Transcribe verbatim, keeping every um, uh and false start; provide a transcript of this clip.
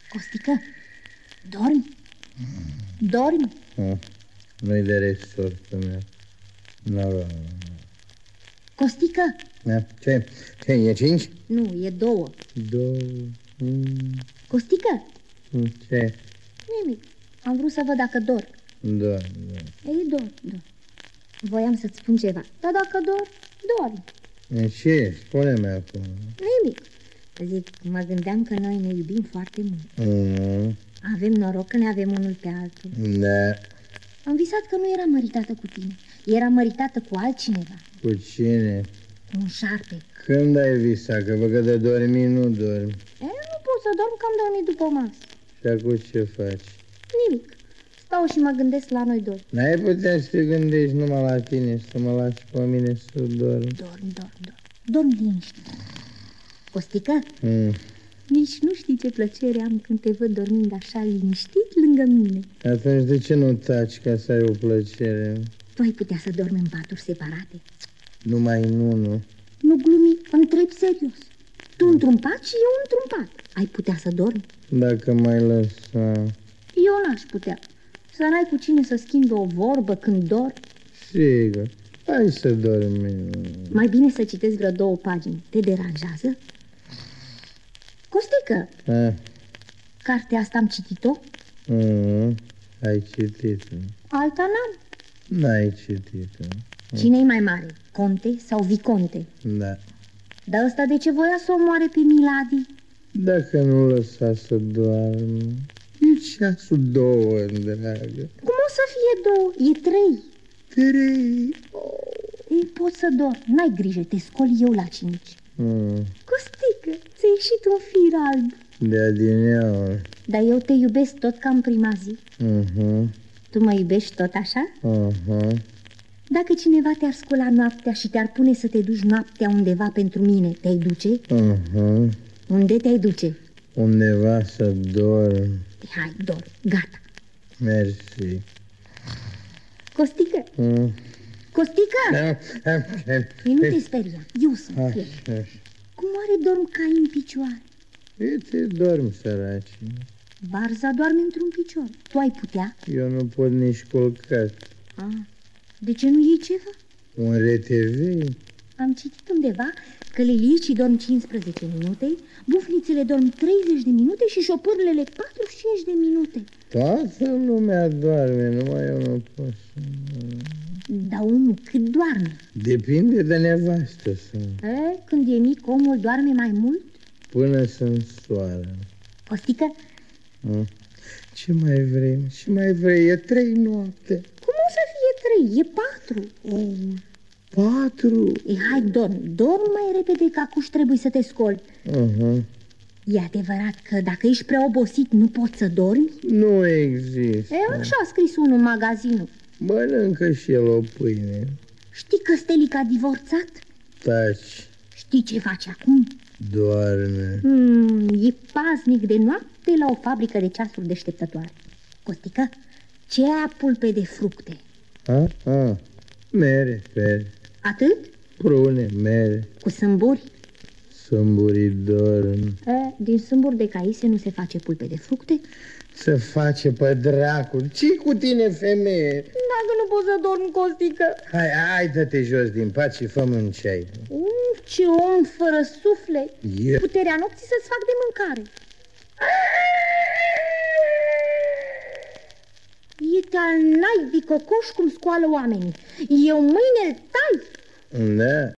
Costică, dormi? Dormi? Ah, nu-i de resortul meu. No, no, no. Costică? Da. Ce? Ce? E cinci? Nu, e două. Două. Mm. Costică? Ce? Nimic. Am vrut să văd dacă dor. Da, da. Ei, dor, dor. Voiam să-ți spun ceva. Dar dacă dor, dormi. Ce? Spune-mi acum. Nimic. Zic, mă gândeam că noi ne iubim foarte mult. Mm. Avem noroc că ne avem unul pe altul. Da. Am visat că nu era măritată cu tine. Era măritată cu altcineva. Cu cine? Cu un șarpe. Când ai visat? Că văd că de dormi nu dormi. E, nu pot să dorm, că am dormit după masă. Și acum ce faci? Nimic. Stau și mă gândesc la noi doi. N-ai putea să te gândești numai la tine și să mă lași pe mine să dorm. Dorm, dorm, dorm. Dorm liniște. Costică? Mm. Nici nu știi ce plăcere am când te văd dormind așa liniștit lângă mine. Atunci de ce nu taci ca să ai o plăcere? Tu ai putea să dormi în paturi separate? Numai în unul. Nu glumi, întreb serios. Tu într-un pat și eu într-un pat. Ai putea să dormi? Dacă m-ai lăsa. Eu n-aș putea. Să n-ai cu cine să schimbi o vorbă când dor. Sigur. Hai să dormim. Mai bine să citesc vreo două pagini. Te deranjează? Costică, A. cartea asta am citit-o? Mm. Ai citit-o. Alta n-am. N-ai citit-o. Cine-i mai mare, conte sau viconte? Da. Dar ăsta de ce voia să omoare pe Miladi? Dacă nu lăsa să doarmă. E ceasul două, dragă. Cum o să fie două? E trei. Trei. Ei, pot să dorm. N-ai grijă, te scol eu la cinci. Mm. Costică, ți-a ieșit un fir alb. De adineauri. Dar eu te iubesc tot ca în prima zi. Mhm. Tu mă iubești tot așa? Mhm. Dacă cineva te-ar scula noaptea și te-ar pune să te duci noaptea undeva pentru mine, te-ai duce? Mhm. Unde te-ai duce? Undeva să dorm. Hai, dorm, gata. Mersi. Costică, Mm. Costică! Ei, nu te speria, eu sunt eu. Așa. Cum oare dorm cai în picioare? Uite, dorm, săraci. Barza doarme într-un picior. Tu ai putea? Eu nu pot nici culcat. Ah, de ce nu iei ceva? Un R T V? Am citit undeva că liliicii dorm cincisprezece minute, bufnițele dorm treizeci de minute și șopârlele patruzeci și cinci de minute. Toată lumea doarme, numai eu nu pot să... Dar omul cât doarme? Depinde de nevastă să... E, când e mic, omul doarme mai mult? Până sunt soară. Costică, Mm. Ce mai vrei? Ce mai vrei? E trei noapte. cum o să fie trei? E patru. Oh, patru. E, hai, dorm, dorm mai repede, că acuși trebuie să te scoli. Uh-huh. E adevărat că dacă ești prea obosit nu poți să dormi? Nu există. E, așa a scris unul în magazinul. Mănâncă și el o pâine. Știi că Stelica a divorțat? Taci, Știi ce face acum? doarme. Hmm, e paznic de noapte la o fabrică de ceasuri deșteptătoare. Costică, ce ai pulpe de fructe? A? A. Mere, mere. Atât? Prune, mere. Cu sâmburi? Sâmburii dorm. E, din sâmburi de caise nu se face pulpe de fructe. Se face pe dracul. Ce cu tine, femeie? Dacă nu pot să dorm, Costică. Hai, hai, dă-te jos din pat și fă un ceai. Uf, ce om fără suflet. E... Puterea nopții să-ți fac de mâncare. E te-al naibii cocoș cum scoală oamenii. Eu mâine îl tai. Da.